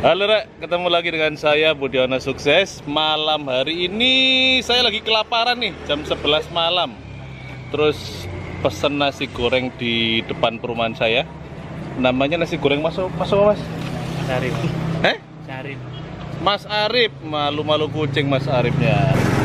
Halo Rek, ketemu lagi dengan saya Budiono Sukses. Malam hari ini saya lagi kelaparan nih, jam 11 malam. Terus pesen nasi goreng di depan perumahan saya. Namanya nasi goreng Mas Mas? Arif. Arif. Mas Arif, malu-malu kucing Mas Arifnya.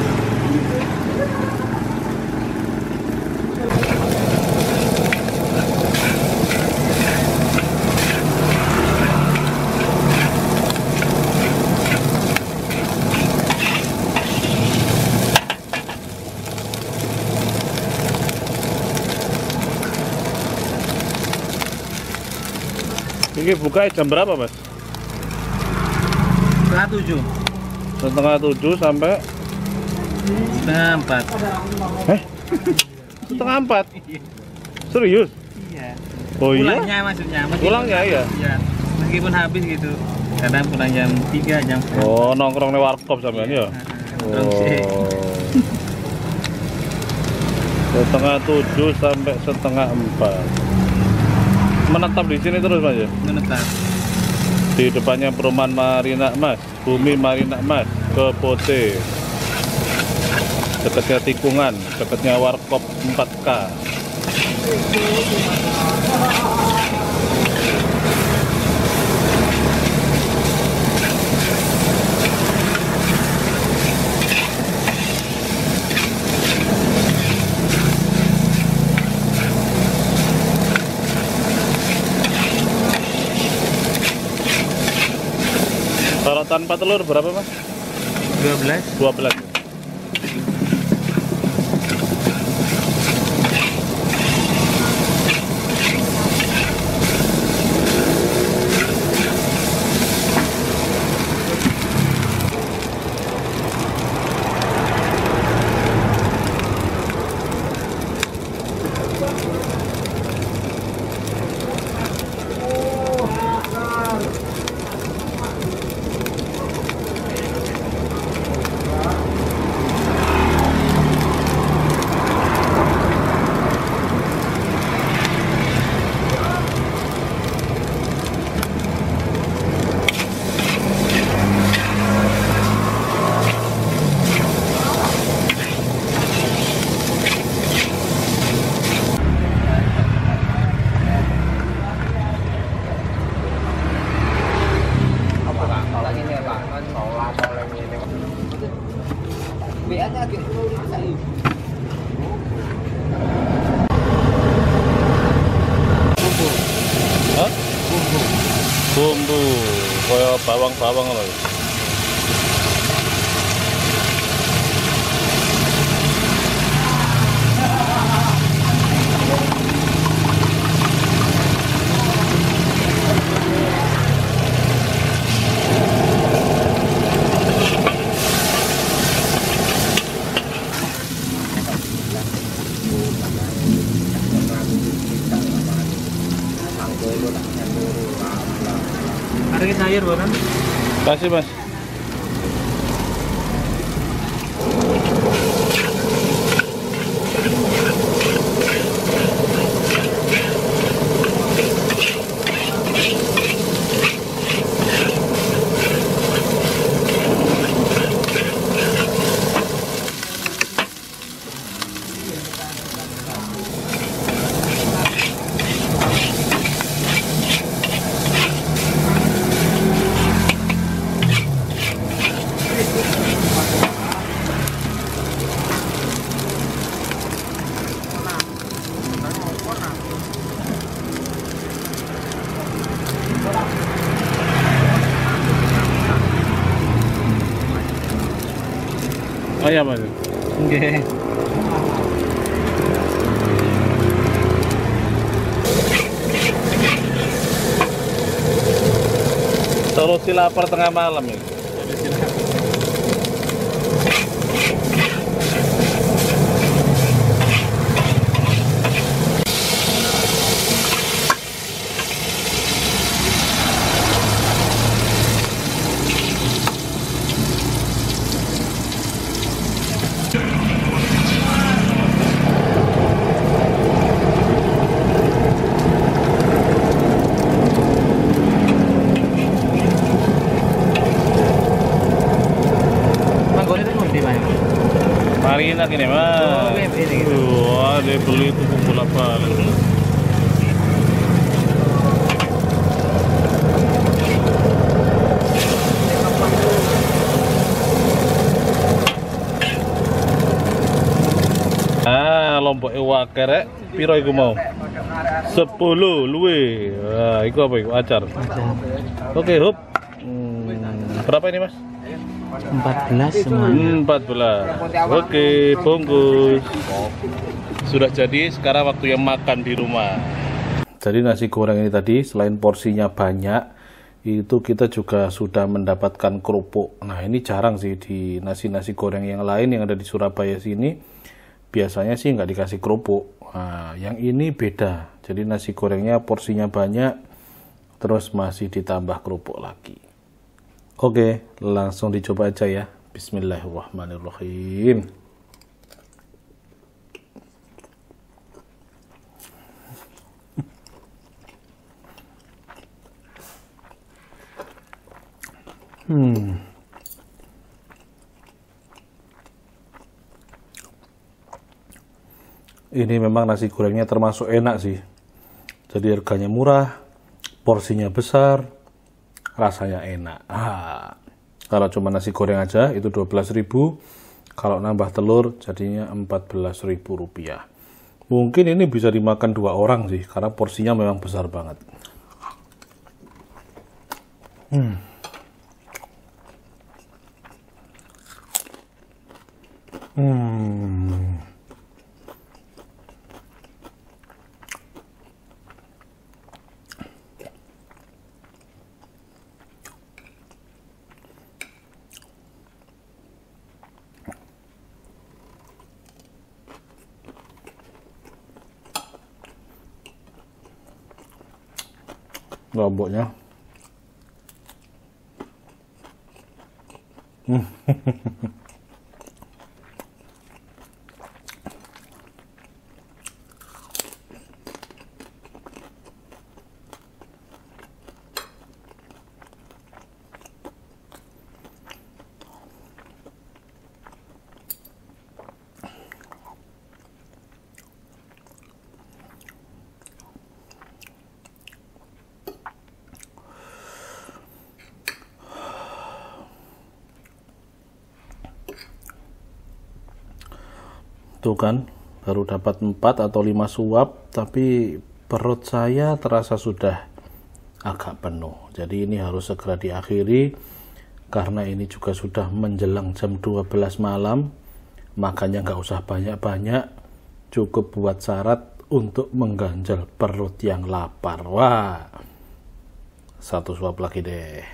Ini buka jam berapa Mas? Setengah 7. Setengah 7 sampai Setengah 4. Setengah 4? Serius? Iya. Oh iya? Pulangnya maksudnya. Pulangnya ya? Iya. Meskipun habis gitu. Kadang pulang jam 3, jam 4. Oh, nongkrong di warkop sampean ya? Oh. Setengah 7 sampai setengah 4. Menetap di sini terus Mas ya? Menetap. Di depannya perumahan Marina Mas, Bumi Marina Mas, ke Pote. Dekatnya tikungan, dekatnya warkop 4K. Kalau tanpa telur berapa Mas? 12. 12. Bumbu kayak bawang-bawang loh. Ada sayur bukan? Kasih Mas. Ayam Mas. Nggih. Solusi lapar tengah malam ini. enak ini mas. Wah, dia beli itu bola balik. Lombok wakar rek piro iku mau? 10 luwe. Nah, iku apa iku? Acar. Oke, hop. Berapa ini, Mas? 14 semua. 14. Oke, bungkus. Sudah jadi, sekarang waktunya makan di rumah. Jadi nasi goreng ini tadi selain porsinya banyak, itu kita juga sudah mendapatkan kerupuk. Nah, ini jarang sih di nasi-nasi goreng yang lain yang ada di Surabaya sini. Biasanya sih nggak dikasih kerupuk. Nah, yang ini beda. Jadi nasi gorengnya porsinya banyak, terus masih ditambah kerupuk lagi. Oke, langsung dicoba aja ya. Bismillahirrahmanirrahim. Ini memang nasi gorengnya termasuk enak sih. Jadi harganya murah, porsinya besar, rasanya enak. Kalau cuma nasi goreng aja itu 12.000, kalau nambah telur jadinya 14.000 rupiah. Mungkin ini bisa dimakan 2 orang sih, karena porsinya memang besar banget. Lomboknya tuh kan, baru dapat 4 atau 5 suap, tapi perut saya terasa sudah agak penuh. Jadi ini harus segera diakhiri, karena ini juga sudah menjelang jam 12 malam. Makanya nggak usah banyak-banyak, cukup buat syarat untuk mengganjal perut yang lapar. Wah, 1 suap lagi deh.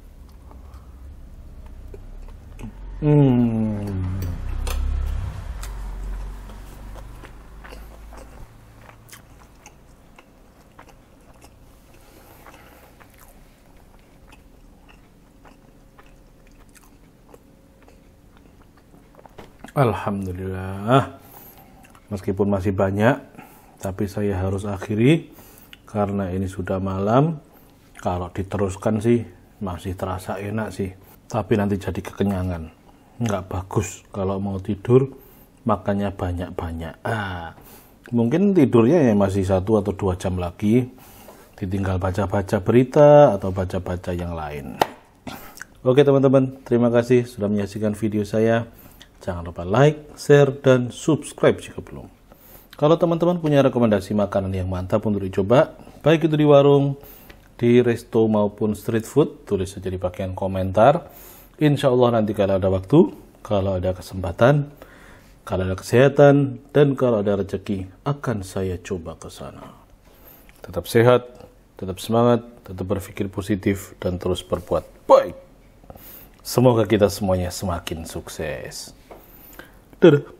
Alhamdulillah, meskipun masih banyak, tapi saya harus akhiri karena ini sudah malam. Kalau diteruskan sih masih terasa enak sih, tapi nanti jadi kekenyangan. Nggak bagus kalau mau tidur makannya banyak-banyak. Mungkin tidurnya ya masih 1 atau 2 jam lagi, ditinggal baca-baca berita atau baca-baca yang lain. Oke teman-teman, terima kasih sudah menyaksikan video saya. Jangan lupa like, share, dan subscribe jika belum. Kalau teman-teman punya rekomendasi makanan yang mantap untuk dicoba, baik itu di warung, di resto maupun street food, tulis saja di bagian komentar. Insya Allah nanti kalau ada waktu, kalau ada kesempatan, kalau ada kesehatan, dan kalau ada rezeki, akan saya coba ke sana. Tetap sehat, tetap semangat, tetap berpikir positif, dan terus berbuat baik. Semoga kita semuanya semakin sukses. Dadah.